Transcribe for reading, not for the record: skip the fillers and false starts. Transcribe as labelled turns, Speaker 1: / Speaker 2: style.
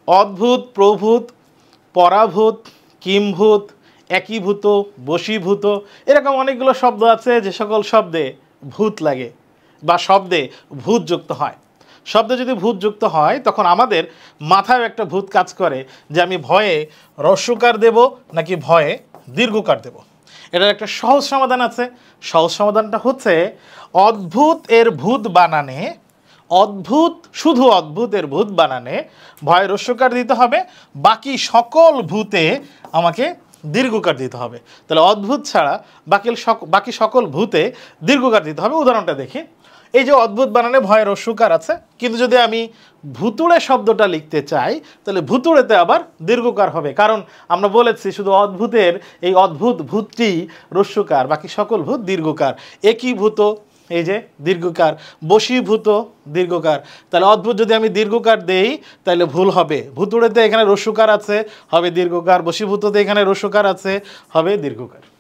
Speaker 1: অদ্ভুত, প্রভূত, পরাভূত, কিমভূত, একীভূত, বশীভূত, এরকম অনেকগুলো শব্দ আছে যে সকল শব্দে ভূত লাগে বা শব্দে ভূত যুক্ত হয়। শব্দে যদি ভূত যুক্ত হয় তখন আমাদের মাথায় একটা ভূত কাজ করে যে আমি ভয়ে হ্রস্বকার দেব নাকি ভয়ে দীর্ঘকার দেব। এটার একটা সহজ সমাধান আছে। সহজ সমাধানটা হচ্ছে অদ্ভুত এর ভূত বানানে, অদ্ভুত শুধু অদ্ভুত এর ভূত বানানে ভয়ে হ্রস্বকার দিতে হবে, বাকি সকল ভূতে আমাকে দীর্ঘকার দিতে হবে। তাহলে অদ্ভুত ছাড়া বাকি সকল ভূতে দীর্ঘকার দিতে হবে। উদাহরণটা দেখি। এই যে অদ্ভুত বানানে ভয়ে হ্রস্বকার আছে, কিন্তু যদি আমি ভুতুড়ে শব্দটা লিখতে চাই তাহলে ভুতুড়েতে আবার দীর্ঘকার হবে, কারণ আমরা বলেছি শুধু অদ্ভুতের এই অদ্ভুত ভূতটি হ্রস্বকার, বাকি সকল ভূত দীর্ঘকার। একীভূত এই যে দীর্ঘকার, বশীভূত দীর্ঘকার। তাহলে অদ্ভুত যদি আমি দীর্ঘকার দেই তাহলে ভুল হবে। ভুতুড়েতে এখানে হ্রস্বকার আছে, হবে দীর্ঘকার। বশীভূততে এখানে হ্রস্বকার আছে, হবে দীর্ঘকার।